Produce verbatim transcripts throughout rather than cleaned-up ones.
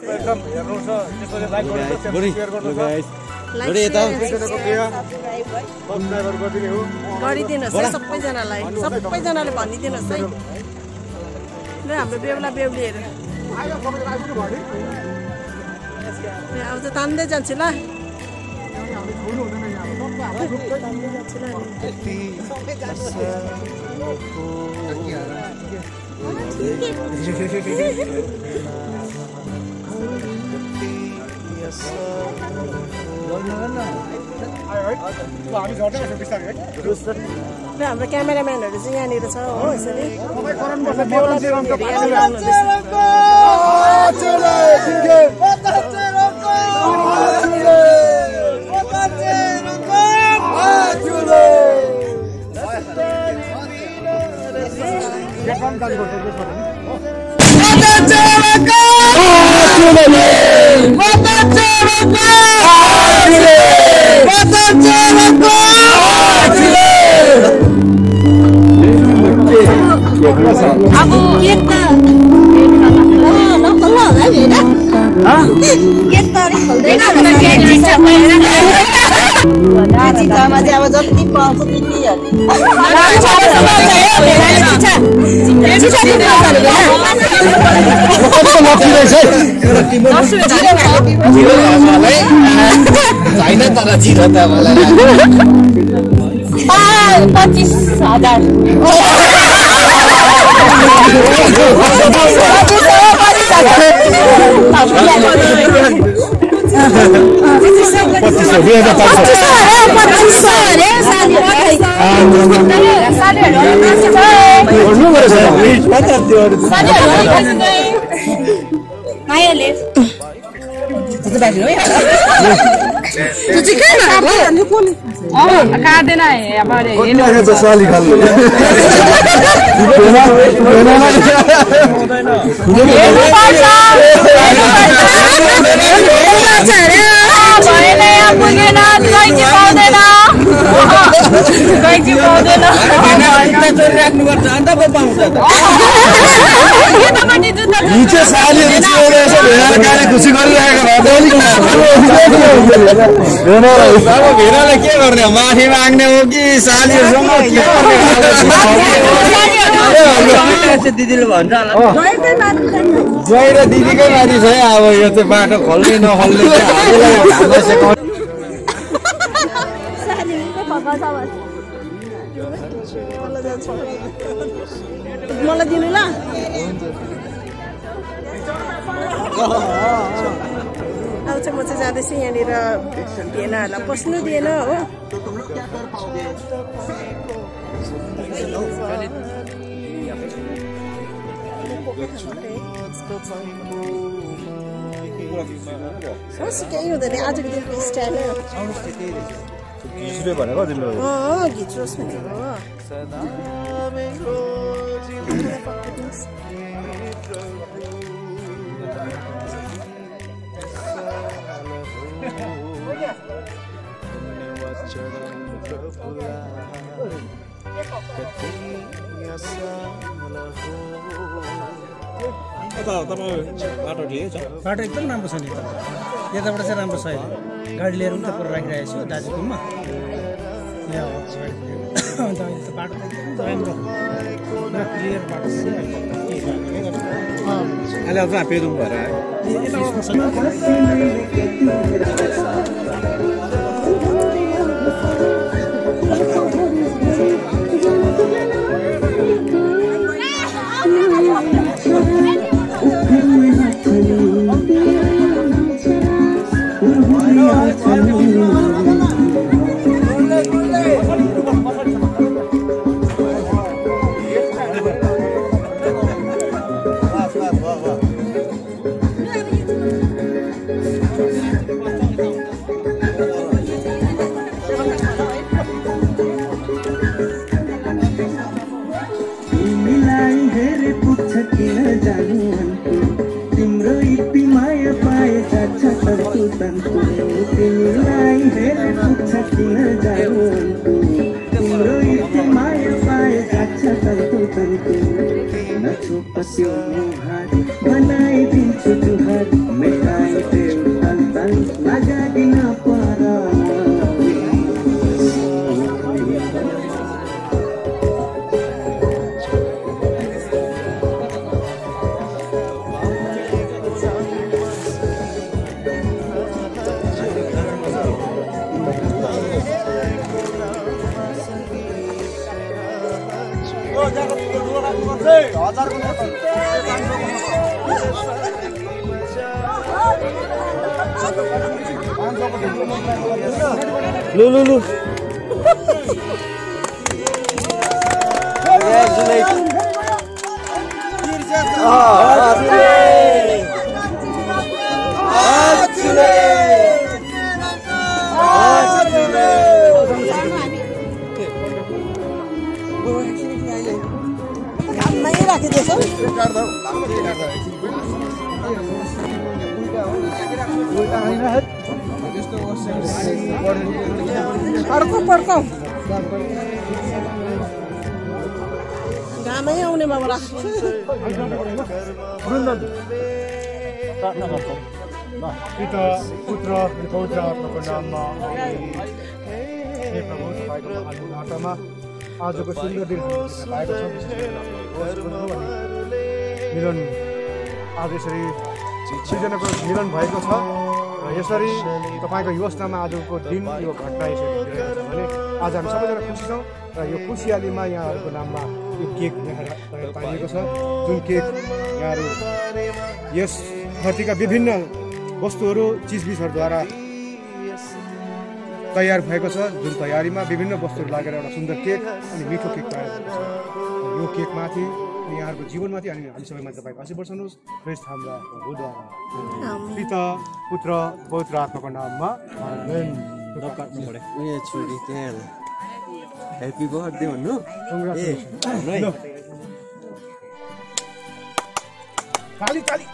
एकदम हेर्नुहुन्छ त्यसैले लाइक गर्नुहोस् शेयर गर्नुहोस् गाइस बडी यता सब्स्क्राइबर गरिदिनु हो गरिदिनुस् है सबैजनालाई सबैजनाले भनिदिनुस् है ल हाम्रो बेहुला बेहुलीहरु अब त तान्दै जान्छ ल हाम्रो क्यामेराम्यानहरु चाहिँ यहाँनिर छ हो यसरी अब केक त ल ल होला नि हैन केक त अलि खोल्दैन केक चिचा भएन चिचामा चाहिँ अब जति पाउँछ त्यति पच्चिस हजार काट्दैन साली खाल्नु खुसी गरिरहेको के गर्ने माथि माग्ने हो कि सालीहरूसँग दिदीले भन्छ जय र दिदीकै माथि छ है अब यो चाहिँ बाटो खोल्ने नखोल्ने मलाई दिनु ल अब चाहिँ म चाहिँ जाँदैछु यहाँनिर भेनाहरूलाई पस्नु दिएन हो केही हुँदैन आजको दिनको स्टाइल घिच्रोस् भनेको बाटो ठिकै छ बाटो एकदम राम्रो छ नि यताबाट चाहिँ राम्रो छ अहिले गाडी लिएर पनि त पर राखिरहेको छु दार्जिलिङमा यहाँ अन्त अहिले त बाटो त एकदम राम्रो क्लियर बाटो छ अहिले आउँछ पेदुङ भएर आयो लु लु लु अर्को पर्को घामै आउने म राख्छु पिता पुत्र अनि पवित्र आत्माको नाममा हे प्रभु तपाईँको महान आत्मामा आजको सुन्दर दिन पाएको छ मिलन आज यसरी सृजनाको मिलन भएको छ र यसरी तपाईँको योजनामा आजको दिन यो घटना यसरी भइरहेको छ भने आज हामी सबैजना खुसी छौँ र यो खुसियालीमा यहाँहरूको नाममा यो केक यहाँ पाइएको छ जुन केक यहाँहरू यस धरतीका विभिन्न वस्तुहरू चिजबिजहरूद्वारा तयार भएको छ जुन तयारीमा विभिन्न वस्तुहरू लागेर एउटा सुन्दर केक अनि मिठो केक तयार भएको छ यो केकमाथि यहाँहरूको जीवनमाथि अनि हामी सबैमाथि तपाईँको आशीष वर्षनुहोस् प्रेज हाम्रा प्रभुद्वारा पिता पुत्र पवित्र आत्माको नाममा आमेन। उयो छोरी त्यहाँ ह्याप्पी बर्थडे भन्नु ताली ताली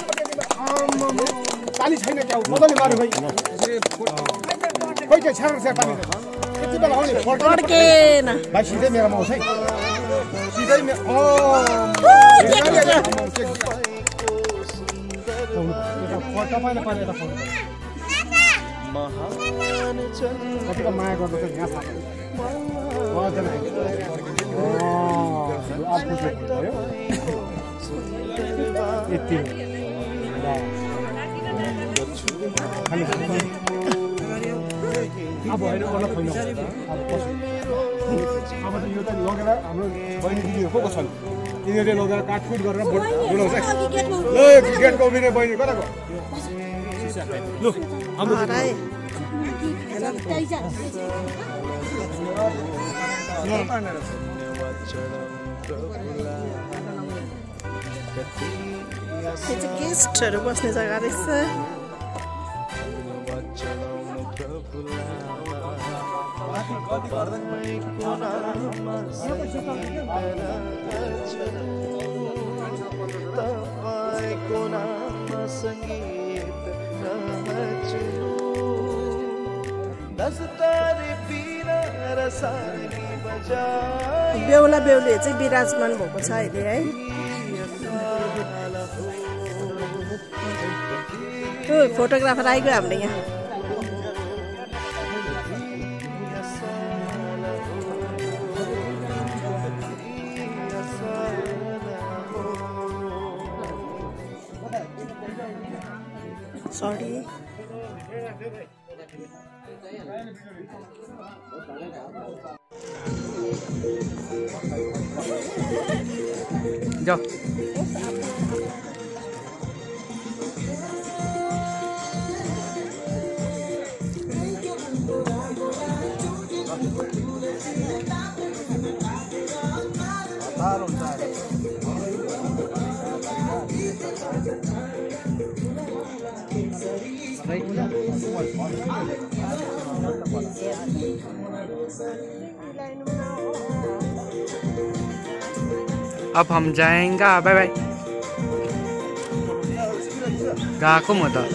ताली छैन क्या मजाले मार्नु भाइ खोइ चाहिँ छाड्नु छ पानी यति बेला आउने फड्केन भाइ सिधै मेरोमा आउँछ है सिधै तपाईँले पहिला यता फोन कतिको माया गर्दछ यहाँ भयो यति अब होइन ओला छैन अब पछि अब त यो त लगेर हाम्रो बहिनी दिदीहरू को को छन् तिनीहरूले लगेर काटकुट गरेर बोलाउँछ ल गेटको उभिने बहिनी कता गयो लु हाम्रो यो चाहिँ गेस्टहरू बस्ने जग्गा रहेछ बेहुला बेहुली चाहिँ विराजमान भएको छ अहिले है फोटोग्राफर आइगयो हाम्रो यहाँ सरी जाओ अब हम जाएंगे बाय बाय गएको म त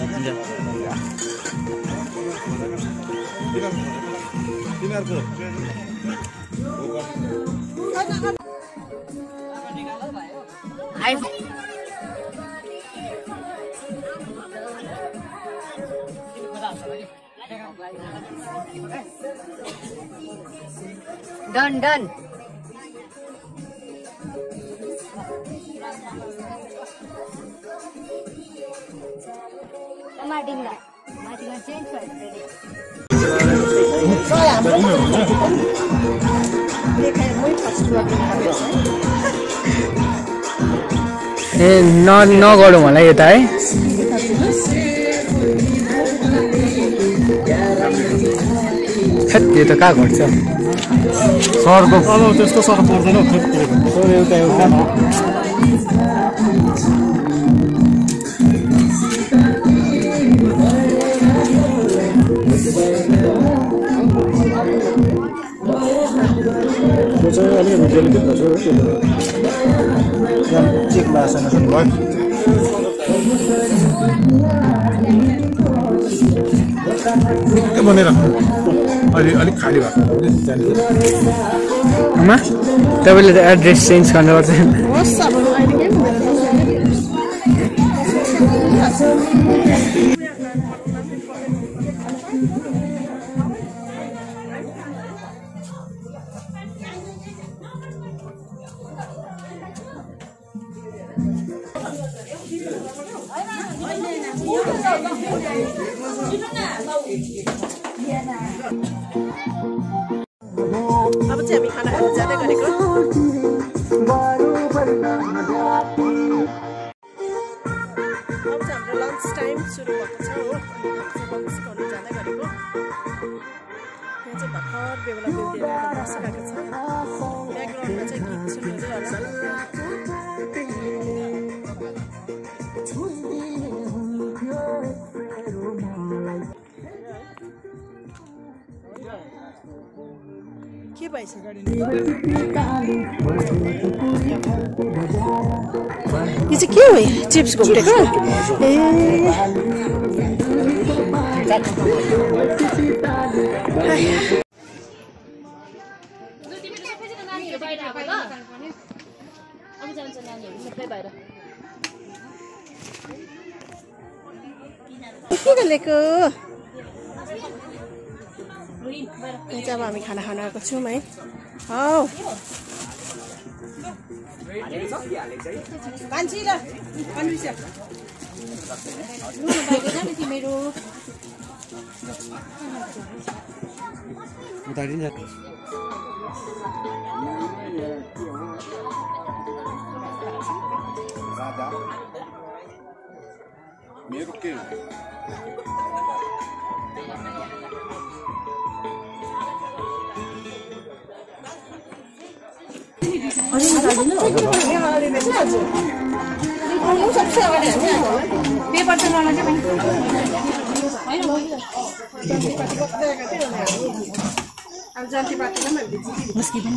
डन डन माटिङला माटिङमा चेन्ज भयो ए न नगरौँ होला यता है यो त कहाँ घट्छ सरको त्यस्तो सर पर्दैन एउटा एउटा चेक लासन भयो बनेर अलि अलिक खाली भएको आमा तपाईँले त एड्रेस चेन्ज गर्नुपर्छ अब चाहिँ हामी खाना खान जाँदै गरेको अब चाहिँ हाम्रो लन्च टाइम सुरु भएको छ हो लन्च गर्नु जाँदै गरेको यहाँ चाहिँ भर्खर बेहुला बेहुलीहरू आएर बसिरहेको छ ब्याकग्राउन्डमा चाहिँ गीत सुन्नुहुँदै होला के भएछ यो चाहिँ के हो चिप्स घुम्टेको ए के गरेको यहाँ चाहिँ अब हामी खाना खान आएको छौँ है हौ मेरो के पेपर चाहिँ मलाई चाहिँ अब जान्ती पार्टीमा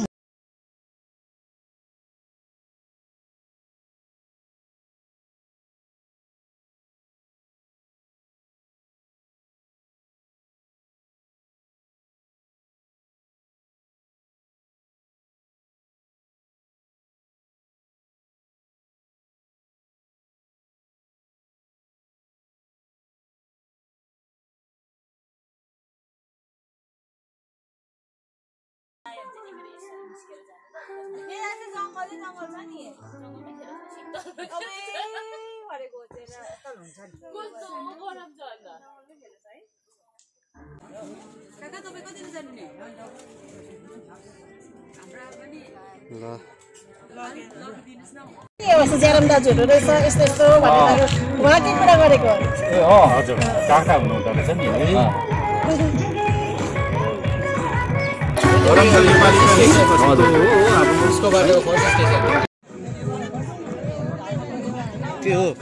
ज्यारम दाजुहरू रहेछ यस्तो यस्तो भनेर उहाँ के कुरा गरेको हजुर काका हुनुहुँदो रहेछ नि के हो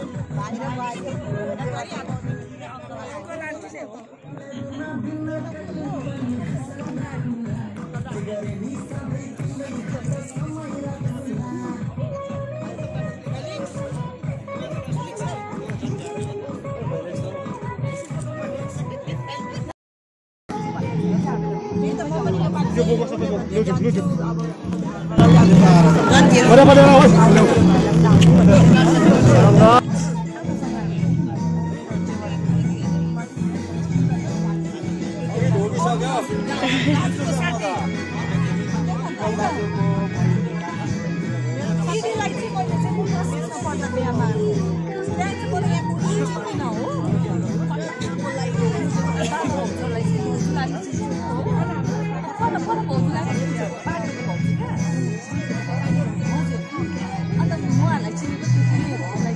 दिदीलाई चाहिँ मैले चाहिँ म बस्न पर्दा बिहामा त्यहाँ चाहिँ मैले यहाँ बुढी चिन्दिनँ हो मलाई भाउजूलाई चिन्छु हो पर पर भाउजूलाई चिन्छु बाटोको भाउजू क्या हजुर अन्त उहाँहरूलाई चिनेको थियो उहाँलाई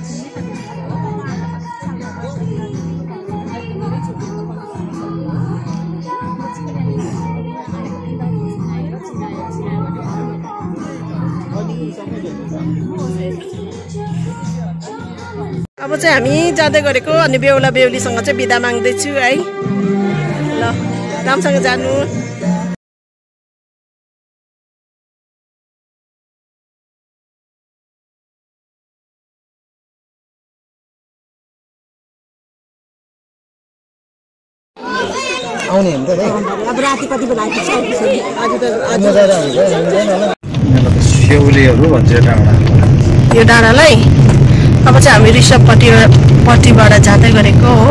अब चाहिँ हामी जाँदै गरेको अनि बेहुला बेहुलीसँग चाहिँ बिदा माग्दैछु है ल राम्रोसँग जानु आउने हुन्छ अब राति कति बेला आइपुग्छ आज त स्यौलीहरू भन्छ डाँडा यो डाँडालाई अब चाहिँ हामी रिसपपट्टि पट्टिबाट जाँदै गरेको हो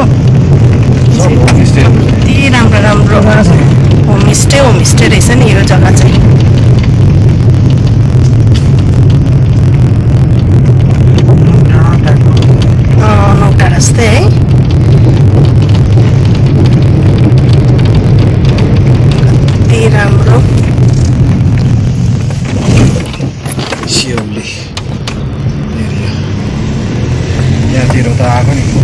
कति राम्रो राम्रो होमस्टे होमस्टे रहेछ नि यो जग्गा चाहिँ नौका जस्तै है कति राम्रो स्यौली यहाँतिर त आएको नि